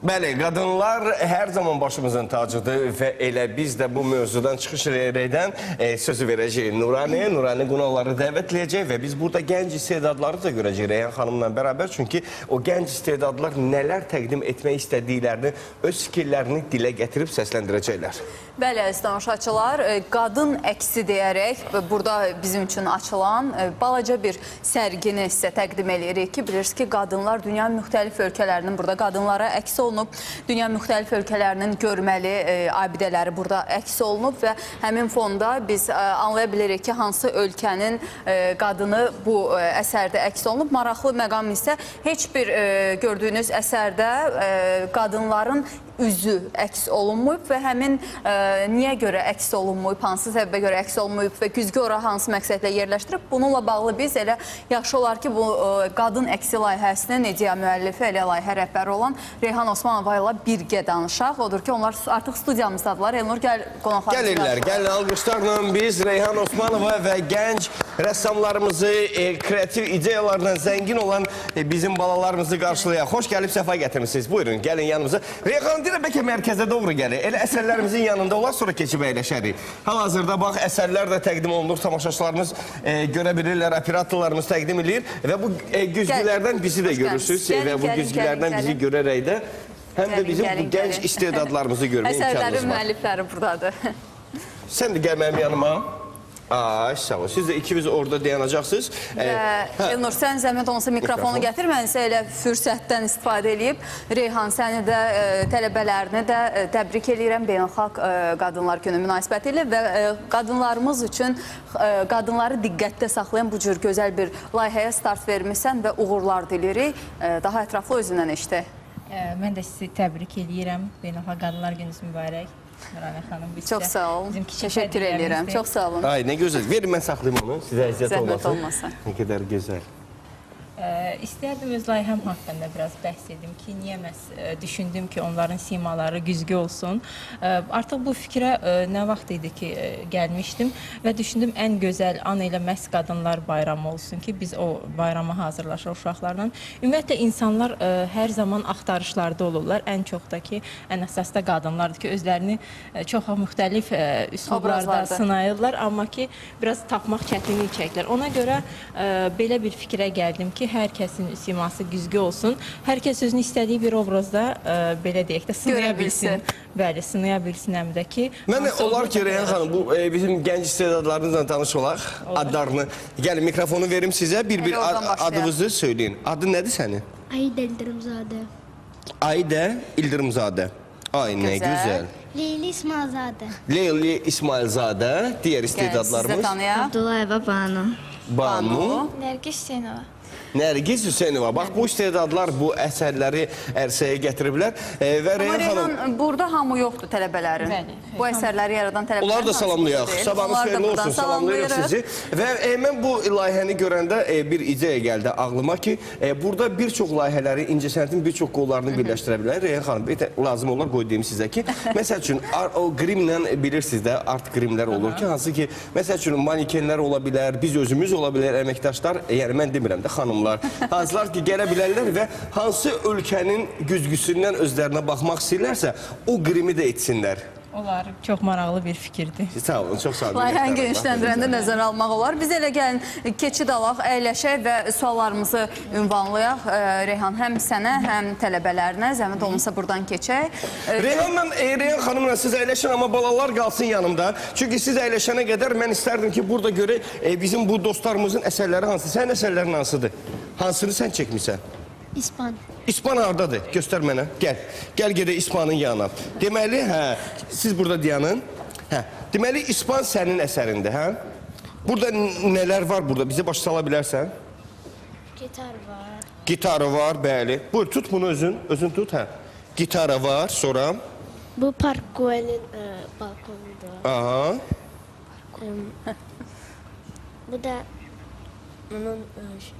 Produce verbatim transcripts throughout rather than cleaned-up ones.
Bəli, qadınlar hər zaman başımızın tacıdır və elə biz də bu mövzudan çıxış edərəkdən e, sözü verəcəyik Nuraniyə. Nurani qonaqları dəvət edəcək və biz burada gənc istedadları da görəcəyik Reyhan xanımla bərabər. Çünki o gənc istedadlar nələr təqdim etmək istədiklərini, öz fikirlərini dilə gətirib səsləndirəcəklər. Bəli, əziz tamaşaçılar, qadın əksi deyərək burada bizim üçün açılan balaca bir sərgini sizə təqdim edirik ki, bilirsiniz ki, qadınlar dünyanın müxtəlif ölkələrinin burada qadınlara əks olunub, dünyanın müxtəlif ölkələrinin görməli abidələri burada əks olunub və həmin fonda biz anlaya bilirik ki, hansı ölkənin qadını bu əsərdə əks olunub. Maraqlı məqam isə heç bir gördüyünüz əsərdə qadınların üzü əks olunmuyub və həmin ə, niyə görə əks olunmuyub, hansı səbəbə görə əks olunmuyub və güzgü ora hansı məqsədlə yerləşdirib. Bununla bağlı biz elə yaxşı olar ki, bu ə, qadın əksi layihəsinin ideya müəllifi, elə layihə rəhbəri olan Reyhan Osmanova ilə birgə danışaq. Odur ki, onlar artıq studiyamızdadılar. Elnur, gəl qonaqlarımızı. Gəlirlər, gəlin alqışlarla biz Reyhan Osmanova və gənc rəssamlarımızı, e, kreativ ideyalarla zəngin olan e, bizim balalarımızı qarşılayaq. Xoş gəlib, səfa gətirmişsiniz. Buyurun, gəlin yanımıza. Reyhan deyirəm, bəlkə mərkəzə doğru gəlir. Elə əsərlərimizin yanında olar, sonra keçib əyləşərik. Hal-hazırda bax, əsərlər də təqdim olunur. Tamaşaçılarımız e, görə bilirlər, operatorlarımız təqdim edir. Və bu e, güzgülərdən bizi də görürsünüz. Gəlin, və bu gəlin, güzgülərdən gəlin, bizi görərək də həm də bizim gəlin, bu gənc gəlin. istedadlarımızı görmək imkanımız var. Əsərlərin müəllifləri buradadır. Sən də gəl mənim yanıma. Ay, sağ ol. Siz də ikimiz orada dayanacaqsınız. Elnur, sən zəhmət olmasa mikrofonu gətir. Mən isə elə fürsətdən istifadə edib Reyhan, səni də, tələbələrini də təbrik edirəm Beynəlxalq Qadınlar Günü münasibəti ilə və qadınlarımız üçün qadınları diqqətdə saxlayan bu cür gözəl bir layihəyə start vermişsən və uğurlar dilirik. Daha ətraflı özündən eşitək. Mən də sizi təbrik edirəm. Beynəlxalq Qadınlar Gününüz mübarək. Nurani xanım, çox sağ olun. Təşəkkür edirəm. Çox sağ olun. Ay, nə gözəl. Verin, mən saxlayayım onu. Sizə əziyyət olmasın. Zəhmət olmasın. Nə qədər gözəl. İstəyərdim öz layihəm haqqında biraz bəhs edim ki, niyə məhz düşündüm ki, onların simaları güzgü olsun. Artıq bu fikrə nə vaxt idi ki, gəlmişdim və düşündüm ən gözəl an elə məhz qadınlar bayramı olsun ki, biz o bayrama hazırlaşır uşaqlarla. Ümumiyyətlə, insanlar hər zaman axtarışlarda olurlar. Ən çox da ki, ən əsas da qadınlardır ki, özlərini çox müxtəlif üslublarda sınayırlar, amma ki, biraz tapmaq çətinlik çəkirlər. Ona görə belə bir fikrə gəldim ki, hər kəsin siması güzgü olsun. Hər kəs özünü istədiyi bir obrazda, ə, belə deyək də, sınaya bilsin. Bəli, sınaya bilsin həm də ki. Mən olar ki, Reyhan xanım, bu e, bizim gənc istedadlarınızla tanış olaq. Adlarını, gəlin mikrofonu verim sizə. Bir-bir adınızı söyləyin. Adı nədir sənin? Aydə İldirimzadə. Aydə İldirimzadə. Ay, nə gözəl. Leyli İsmailzadə. Leyli İsmailzadə. Digər istedadlarımız. Siz də tanıyaq. Abdullayeva Banu. Banu. Nərgiz Hüseynova. Nərgiz Hüseynova. Bax, bu istedadlar bu əsərləri ərsəyə gətiriblər. E, və Reyhan xanım... Burada hamı yoxdur tələbələrin. Bəli. Bu əsərləri yaradan tələbələrin. Onlar da salamlayaq. Sabahınız xeyirli olsun. Salamlayırıq sizi. Və e, mən bu layihəni görəndə e, bir ideya gəldi ağlıma ki, e, burada bir çox layihələri, incəsənətin bir çox qollarını birləşdirə bilər. Reyhan xanım, bir lazım olar qoy deyim sizə ki, məsəl üçün, o qrimlə bilirsiniz də, art qrimlər olur ki, hansı ki, məsəl üçün, manikenlər ola bilər, biz özümüz ola bilər, əməkdaşlar, yəni mən demirəm də, xanımlar. Hansılar ki, gələ bilərlər və hansı ölkənin güzgüsündən özlərinə baxmaq istəyirlərsə, o qrimi də etsinlər. Onlar çox maraqlı bir fikirdir. Sağ olun, çox sağ olun. Layihəni genişləndirəndə nəzərə almaq olar. Biz elə gəlin, keçid alaq, əyləşək və suallarımızı ünvanlayaq. Reyhan, həm sənə, həm tələbələrinə, zəhmət olmasa buradan keçək. Reyhanla, Reyhan xanımla siz əyləşən, amma balalar qalsın yanımda. Çünki siz əyləşənə qədər mən istərdim ki, burada görək bizim bu dostlarımızın əsərləri hansı? Sənin əsərlərin hansıdır? Hansını sən çəkmişsən? İspan. İspan haradadır? Göstər mənə. Gəl. Gəl gedək İspanın yanına. Deməli, hə, siz burada dayanın. Hə. Deməli, İspan sənin əsərində, hə? Burada nələr var burada? Bizə baş sala bilərsən? Gitar var. Gitarı var, bəli. Buyur, tut bunu özün. Özün tut, hə. Gitarı var, sonra? Bu Parkoel'in e, balkonudur. Aha. E, bu da onun... E,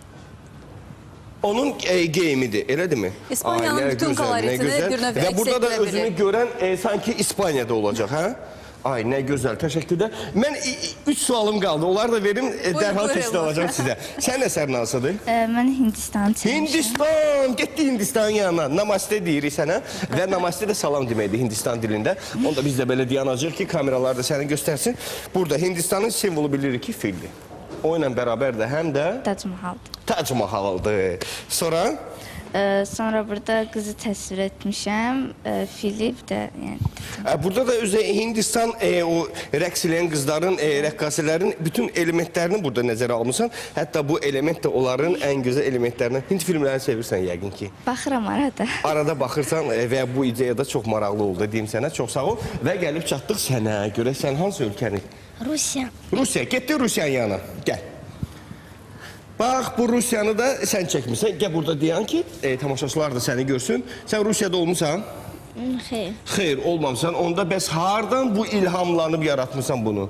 Onun e, geyimidir, elədirmi? İspaniyanın bütün koloritini bir növ əks edilə bilir. Və burada da özünü görən e, sanki İspaniyada olacaq, hə? Ay, nə gözəl, təşəkkürlər. Mən üç sualım qaldı, onları da verim, dərhal keçid alacağım sizə. Sən əsərin hansıdır? Mən Hindistan çəkmişəm. Hindistan! Getdi Hindistanın yanına. Namaste deyirik sənə və namaste də salam deməkdir Hindistan dilində. Onu da biz də belə dayanacaq ki, kameralar da səni göstərsin. Burada Hindistanın simvolu bilirik ki, fildir. O ilə bərabər də həm də Tac Mahaldır. Tac Mahaldır. Sonra? Ee, sonra burada qızı təsvir etmişəm. Ee, Filip də, yəni. Burada da özü Hindistan e, o rəqs eləyən qızların, e, rəqqasələrin bütün elementlərini burada nəzərə almışsan. Hətta bu element də onların ən gözəl elementlərindən. Hind filmlərini sevirsən yəqin ki. Baxıram arada. Arada baxırsan e, və bu ideyada çox maraqlı oldu, deyim sənə. Çox sağ ol. Və gəlib çatdıq sənə. Görək sən hansı ölkəni? Rusiya. Rusiya. Getdi Rusiyanın yanına. Gəl. Bax, bu Rusiyanı da sən çəkmirsən. Gəl burada deyən ki, e, tamaşaçılar da səni görsün. Sən Rusiyada olmuşsan? Xeyr. Xeyr, olmamısan. Onda bəs hardan bu ilhamlanıb yaratmışsan bunu?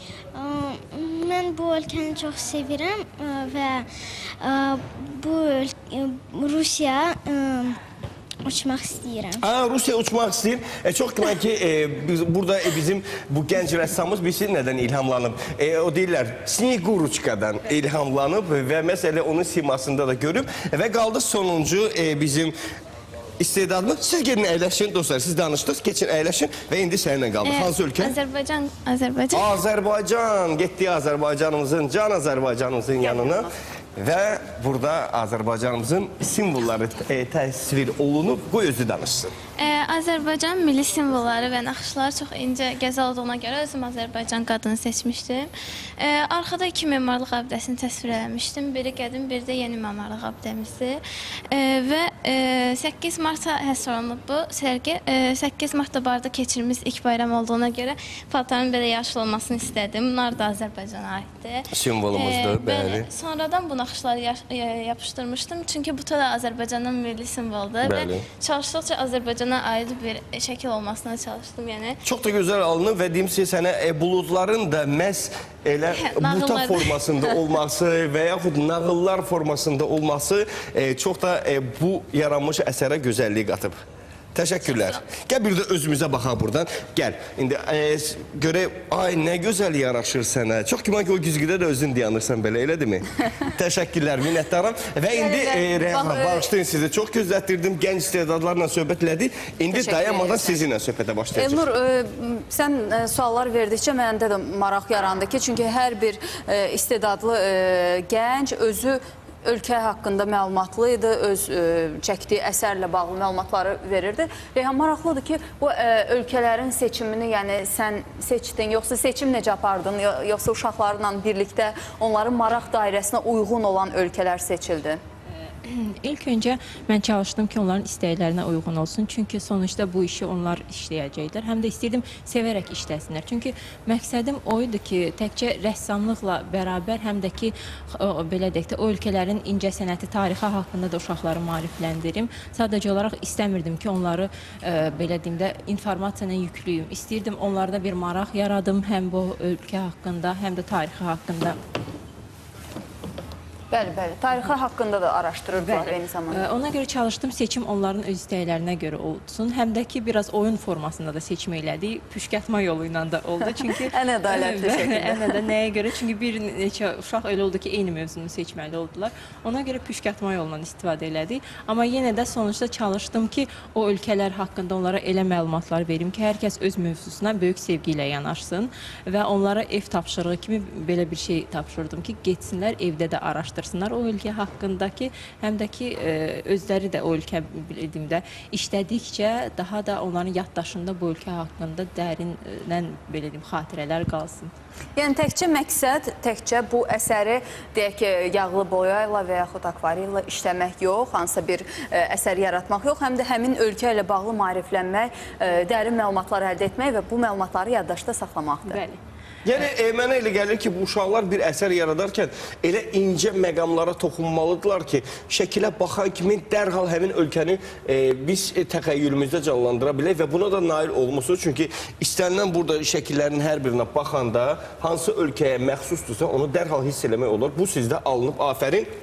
Mən bu ölkəni çox sevirəm və bu Rusiya uçmaq istəyirəm. Aa, Rusiya uçmaq istəyir. E, çox güman ki, e, biz, burada e, bizim bu gənc rəssamımız bilsin nədən ilhamlanıb. E, o deyirlər, Sniguruçkadan ilhamlanıb və məsələ onun simasında da görüb. Və qaldı sonuncu e, bizim istedadımız. Siz gelin əyləşin dostlar, siz danışdınız, keçin əyləşin və indi səninlə qaldı. E, Hansı ölkə? Azərbaycan. Azərbaycan. Azərbaycan. Getdi Azərbaycanımızın, can Azərbaycanımızın yanına. Və burada Azərbaycanımızın simvolları e, təsvir olunub, bu özü danışsın. Ee, Azərbaycan milli simvolları və naxışları çox incə, gözəl olduğuna görə özüm Azərbaycan qadını seçmişdim. Ee, Arxada iki memarlıq abidəsini təsvir eləmişdim. Biri qədim, biri də yeni memarlıq abidəmizdir. Ee, və e, səkkiz marta həsr olunub bu sərgi. E, səkkiz martda barda keçirmiş ilk bayram olduğuna görə paltarın belə yaşlı olmasını istədim. Bunlar da Azərbaycana aiddir. Simvolumuzdur, Ee, bəli. Sonradan bu naxışları yapışdırmışdım. Çünki bu da Azərbaycanın milli simvoludur. Bəli. Və çalışdıqca Azərbaycana aid bir şəkil olmasına çalışdım, yəni. Çox da gözəl alınıb və deyim sizə sənə e, buludların da məhz elə buta formasında olması və yaxud nağıllar formasında olması e, çox da e, bu yaranmış əsərə gözəllik qatıb. Təşəkkürlər. Gəl bir də özümüzə baxaq buradan. Gəl. İndi e, görək, ay nə gözəl yaraşır sənə. Çox güman ki o güzgüdə də özün dayanırsan belə, elədirmi? Təşəkkürlər, minnətdaram. Və indi e, Reyhan, bağışlayın sizi. Çox gözlətdirdim, gənc istedadlarla söhbət elədik. İndi dayanmadan sizinlə söhbətə başlayacaq. Elnur, e, sən e, suallar verdikcə məndə də maraq yarandı ki, çünki hər bir e, istedadlı e, gənc özü ölkə haqqında məlumatlı idi, öz e, çəkdiyi əsərlə bağlı məlumatları verirdi. Reyhan, maraqlıdır ki, bu e, ölkələrin seçimini, yəni sən seçdin, yoxsa seçim necə apardın, yoxsa uşaqlarla birlikdə onların maraq dairəsinə uyğun olan ölkələr seçildi? İlk öncə mən çalışdım ki, onların istəklərinə uyğun olsun. Çünki sonuçta bu işi onlar işləyəcəklər. Həm də istəyirdim sevərək işləsinlər. Çünki məqsədim o idi ki, təkcə rəssamlıqla bərabər, həm də ki, o, belə deyək də, o ölkələrin incəsənəti, tarixi haqqında da uşaqları maarifləndirim. Sadəcə olaraq istəmirdim ki, onları e, belə deyim də, informasiyanı yüklüyüm. İstəyirdim onlarda bir maraq yaradım, həm bu ölkə haqqında, həm də tarixi haqqında. Bəli, bəli. Tarixi haqqında da araşdırırdılar eyni zamanda. Ona görə çalışdım, seçim onların öz istəklərinə görə olsun. Həm də ki, biraz oyun formasında da seçim elədik. Püşkətmə yolu ilə də oldu. Çünki ən ədalətli şəkildə. Ən ədalətli nəyə görə? Çünki bir neçə uşaq elə oldu ki, eyni mövzunu seçməli oldular. Ona görə püşkətmə yolundan istifadə elədik. Amma yenə də sonuçta çalışdım ki, o ölkələr haqqında onlara elə məlumatlar verim ki, hər kəs öz mövzusuna böyük sevgi ilə yanaşsın və onlara ev tapşırığı kimi belə bir şey tapşırdım ki, getsinlər, evdə də araşdırsınlar. O ölkə haqqındakı, həm də ki, özləri də o ölkə bildiyimdə işlədikcə daha da onların yaddaşında bu ölkə haqqında dərindən, belə deyim, xatirələr qalsın. Yəni, təkcə məqsəd, təkcə bu əsəri, deyək ki, yağlı boyayla və yaxud akvarella işləmək yox, hansısa bir əsər yaratmaq yox, həm də həmin ölkə ilə bağlı maariflənmək, dərin məlumatlar əldə etmək və bu məlumatları yaddaşda saxlamaqdır. Bəli. Yəni, e, mənə elə gəlir ki, bu uşaqlar bir əsər yaradarkən elə incə məqamlara toxunmalıdırlar ki, şəkilə baxan kimi dərhal həmin ölkəni e, biz e, təxəyyülümüzdə canlandıra bilək və buna da nail olmuşsunuz. Çünki istənilən burada şəkillərin hər birinə baxanda hansı ölkəyə məxsusdursa onu dərhal hiss eləmək olur. Bu sizdə alınıb, afərin.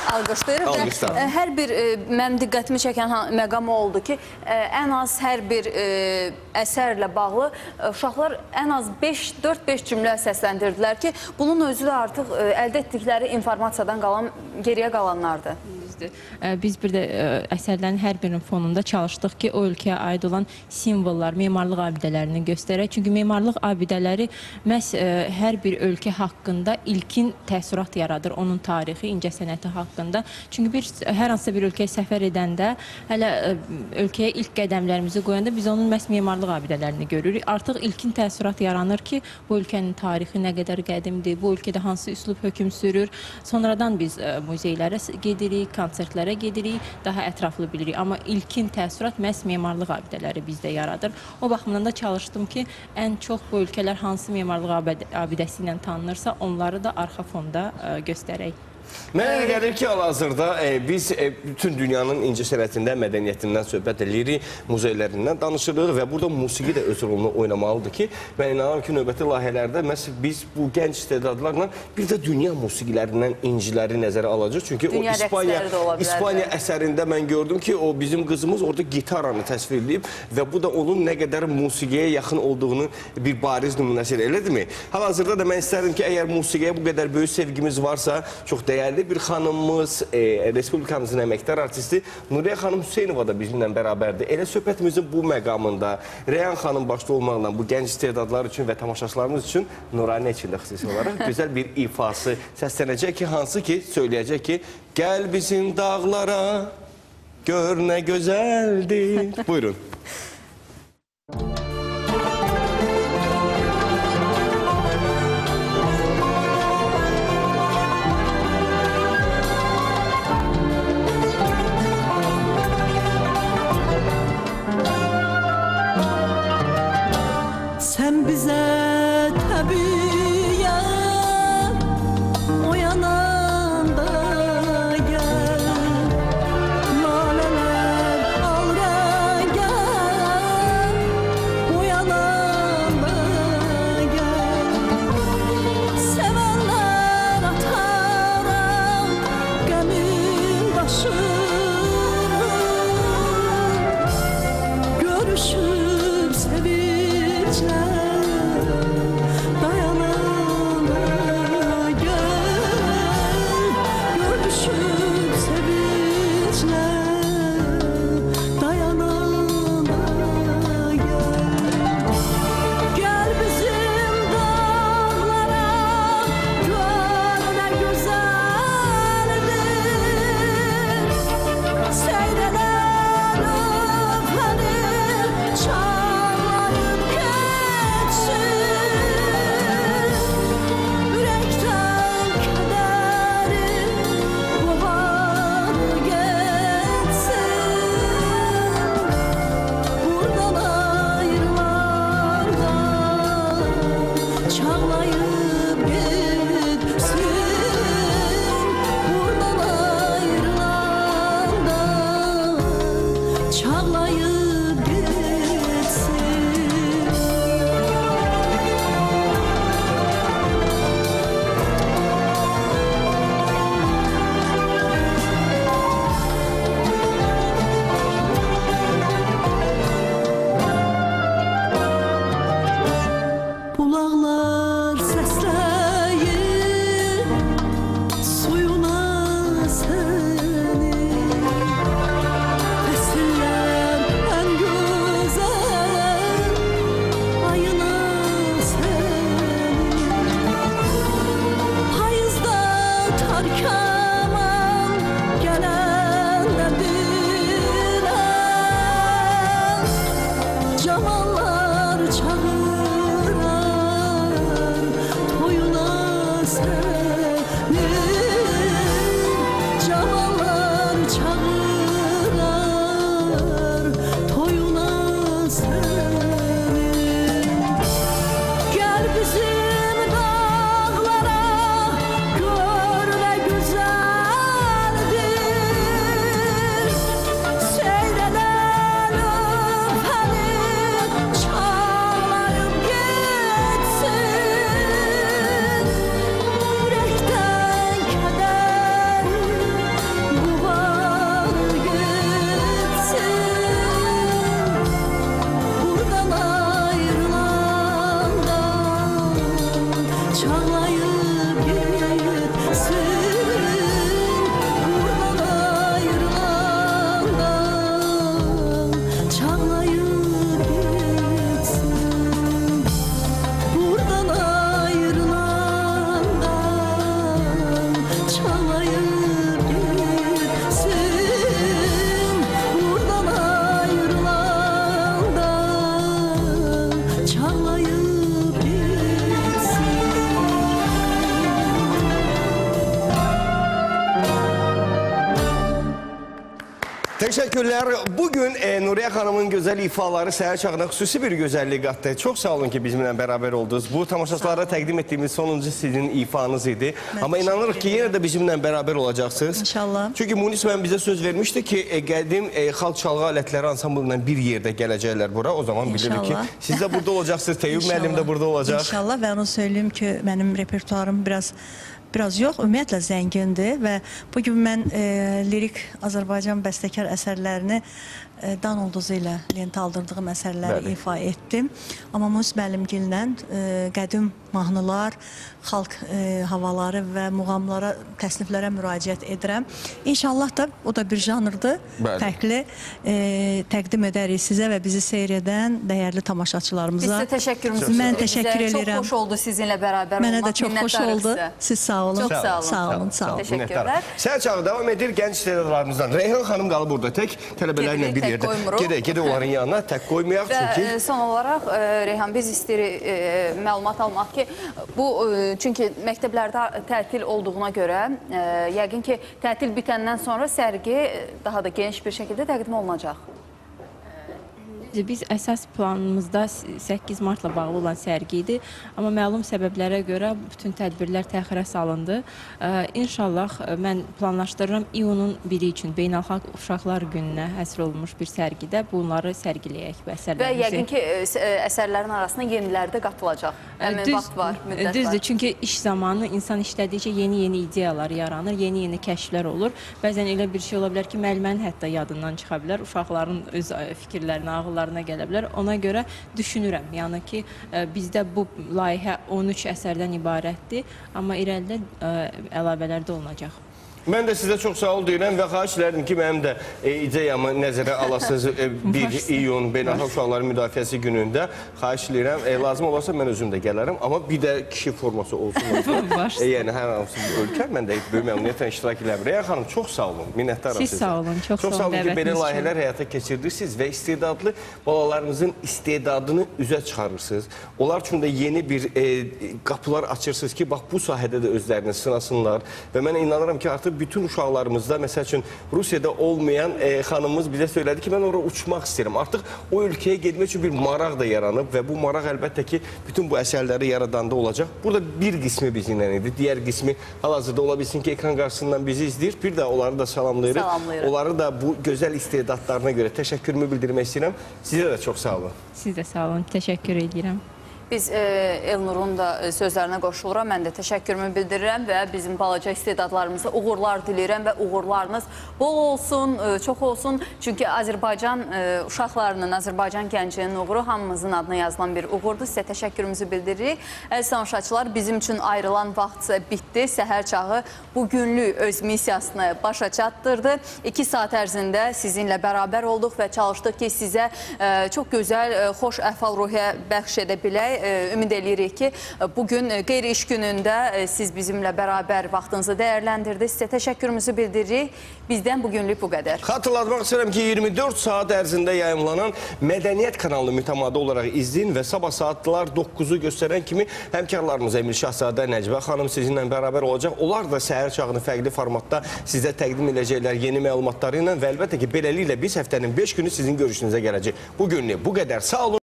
alqışlayırıq. Alqışlar. Və, ə, hər bir ə, mənim diqqətimi çəkən ha- məqam o oldu ki, ə, ən az hər bir ə, əsərlə bağlı ə, uşaqlar ən az dörd beş cümlə səsləndirdilər ki, bunun özü də artıq ə, əldə etdikləri informasiyadan qalan, geriyə qalanlardır. Biz bir də ə, əsərlərin hər birinin fonunda çalışdıq ki, o ölkəyə aid olan simvollar, memarlıq abidələrini göstərək. Çünki memarlıq abidələri məhz ə, hər bir ölkə haqqında ilkin təəssürat yaradır, onun tarixi, incəsənəti haqqında. Çünki bir, hər hansısa bir ölkəyə səfər edəndə, hələ ə, ölkəyə ilk qədəmlərimizi qoyanda biz onun məhz memarlıq abidələrini görürük. Artıq ilkin təəssürat yaranır ki, bu ölkənin tarixi nə qədər qədimdir, bu ölkədə hansı üslub hökm sürür. Sonradan biz ə, muzeylərə gedirik, konsertlərə gedirik, daha ətraflı bilirik. Amma ilkin təəssürat məhz memarlıq abidələri bizdə yaradır. O baxımdan da çalışdım ki, ən çox bu ölkələr hansı memarlıq abidəsi ilə tanınırsa, onları da arxa fonda ə, göstərək. Mənə elə gəlir ki, hal-hazırda e, biz e, bütün dünyanın incəsənətindən, mədəniyyətindən söhbət edirik, muzeylərindən danışırıq və burada musiqi də öz rolunu oynamalıdır ki, mən inanıram ki, növbəti layihələrdə məhz biz bu gənc istedadlarla bir də dünya musiqilərindən inciləri nəzərə alacaq. Çünki Dünya o İspaniya, rəqsləri də ola bilər. İspaniya əsərində mən gördüm ki, o bizim qızımız orada gitaranı təsvir edib və bu da onun nə qədər musiqiyə yaxın olduğunu bir bariz nümunəsidir, elədirmi? Hal-hazırda da mən istərdim ki, əgər musiqiyə bu qədər böyük sevgimiz varsa, çox dəyərli bir xanımımız, e, Respublikamızın əməkdar artisti Nuriyə xanım Hüseynova da bizimlə bərabərdir. Elə söhbətimizin bu məqamında Reyhan xanım başda olmaqla bu gənc istedadlar üçün və tamaşaçılarımız üçün Nuranə üçün də xüsusi olaraq gözəl bir ifası səslənəcək ki, hansı ki, söyləyəcək ki, gəl bizim dağlara, gör nə gözəldir. Buyurun. Sen bize tabiat o yanında gel, laleler al gel, o yanında gel. Sevenler atarak gemin başını, görüşüp sevinçler dayanana gel, görüşüp sevinçler dayanana gel. Gel bizim dağlara, gör ne güzeldir, seyreden öpenin çağlayıp geçsin. Yürekten kederim kovar geçsin. Buradan ayrılarda çağlayıp gitsin. Buradan ayrılarda çağlayıp gitsin. Bulaqlar səsləyir suyuna səni, fəsillər Teşekkürler. Bugün e, Nuriye Hanım'ın güzel ifaları səhər çağına xüsusi bir gözəllik qatdı. Çok sağ olun ki bizimle beraber oldunuz. Bu tamaşaçılara təqdim ettiğimiz sonuncu sizin ifanız idi. Ben Ama inanırıq ki ederim. yine de bizimle beraber olacaksınız. İnşallah. Çünkü Munis mən bizə söz vermişti ki e, qədim e, xalq çalğı alətləri ansamblından bir yerdə gələcəklər bura. O zaman bilirik ki İnşallah. siz de burada olacaksınız. Teyyub İnşallah. müəllim de burada olacak. İnşallah ve onu söyleyeyim ki benim repertuarım biraz biraz yox, ümumiyyətlə zəngindir və bugün mən e, lirik Azərbaycan bəstəkar əsərlərini e, dan ulduzu ilə lentə aldırdığım əsərləri Bəli. ifa etdim. Amma Munis müəllimgillə e, qədim mahnılar, xalq e, havaları və muğamlara, təsniflərə müraciət edirəm. İnşallah da o da bir janrdır, Bəli. fərqli e, təqdim edərik sizə və bizi seyr edən dəyərli tamaşaçılarımıza. Biz də təşəkkürümüzü Mən bildiririk. təşəkkür Bizə edirəm. Çox xoş oldu sizinlə bərabər Mənə olmaq. də çox xoş Minnətdarıq oldu. sizə. Siz sağ olun. Çox sağ olun. Sağ olun, sağ olun. Teşekkürler. Səhər çağı devam edir gənc istedadlarımızdan. Reyhan xanım qalıb burada tək tələbələrlə Gedirik, bir tək yerdə. qoymuruq. Gedək, gedək onların yanına tək qoymayaq Və çünki. e, son olaraq e, Reyhan biz istəyirik e, məlumat almaq ki, bu e, çünki məktəblərdə tətil olduğuna görə e, yəqin ki, tətil bitəndən sonra sərgi e, daha da geniş bir şəkildə təqdim olunacaq. Biz əsas planımızda səkkiz martla bağlı olan sərgi idi. Amma məlum səbəblərə görə bütün tədbirlər təxirə salındı. İnşallah mən planlaşdırıram iyunun biri üçün Beynəlxalq Uşaqlar Gününə həsr olunmuş bir sərgidə bunları sərgiləyək və Və əsərlərimizi. yəqin ki, e, s- e, əsərlərin arasında yeniləri də qatılacaq. Həmin Düz- vaxt var, müddət Düzdür, var. çünki iş zamanı insan işlədikcə yeni-yeni ideyalar yaranır, yeni-yeni kəşflər olur. Bəzən elə bir şey ola bilər ki, müəllimənin hətta yadından çıxa bilər, uşaqların öz e, fikirlərinə, ağıllarına gələ bilər. Ona görə düşünürəm, yəni ki, e, bizdə bu layihə on üç əsərdən ibarətdir, amma irəlidə e, əlavələr də olunacaq. Mən də sizə çox sağ ol deyirəm və xahiş edirəm ki, mənim də e, ideyamı nəzərə alasınız e, bir iyun Beynəlxalq Uşaqların Müdafiəsi günündə. Xahiş edirəm, e, lazım olarsa mən özüm də gələrəm, amma bir də kişi forması olsun. Baş. e, yəni hər hansı bir ölkə, mən də böyük məmnuniyyətlə iştirak edirəm. Reyhan xanım, çox sağ olun, minnətdaram Siz sizə. sağ olun, çox Çox sağ sağ olun olun ki, belə dəvətiniz üçün. layihələr həyata keçirirsiniz və istedadlı balalarımızın istedadını üzə çıxarırsınız. Onlar üçün də yeni bir e, qapılar açırsınız ki, bax bu sahədə də özlərini sınasınlar və mən inanıram ki, artıq bütün uşaqlarımızda, məsəl üçün Rusiyada olmayan e, xanımımız bizə söylədi ki, mən oraya uçmaq istəyirəm. Artıq o ölkəyə getmək üçün bir maraq da yaranıb və bu maraq əlbəttə ki, bütün bu əsərləri yaradanda olacaq. Burada bir qismi bizimlə idi, digər qismi hal-hazırda ola bilsin ki, ekran qarşısından bizi izləyir. Bir də onları da salamlayırıq. Salamlayırıq. Onları da bu gözəl istedadlarına görə təşəkkürümü bildirmək istəyirəm. Sizə də çox sağ olun. Siz də sağ olun, təşəkkür edirəm. Biz e, Elnurun da e, sözlərinə qoşuluram. Mən də təşəkkürümü bildirirəm və bizim balaca istedadlarımıza uğurlar diləyirəm və uğurlarınız bol olsun, e, çox olsun. Çünki Azərbaycan e, uşaqlarının, Azərbaycan gəncinin uğuru hamımızın adına yazılan bir uğurdur. Sizə təşəkkürümüzü bildiririk. Əziz tamaşaçılar, bizim üçün ayrılan vaxt bitdi. Səhər çağı bugünlük öz missiyasını başa çatdırdı. İki saat ərzində sizinlə bərabər olduq və çalışdıq ki, sizə e, çox gözəl, e, xoş əhval-ruhiyyə bəxş edə bilək. Ümid edirik ki, bugün qeyri-iş günündə siz bizimlə bərabər vaxtınızı dəyərləndirdiniz. Sizə təşəkkürümüzü bildiririk. Bizdən bugünlük bu qədər. Xatırlatmaq istəyirəm ki, iyirmi dörd saat ərzində yayımlanan Mədəniyyət kanalını mütəmadi olaraq izləyin və sabah saatlar doqquzu göstərən kimi həmkarlarımız Emil Şahzadə, Nəcbə xanım sizinlə bərabər olacaq. Onlar da səhər çağını fərqli formatda sizə təqdim edəcəklər yeni məlumatları ilə və əlbəttə ki, beləliklə biz həftənin beş günü sizin görüşünüzə gələcək. Bugünlük bu qədər. Sağ olun.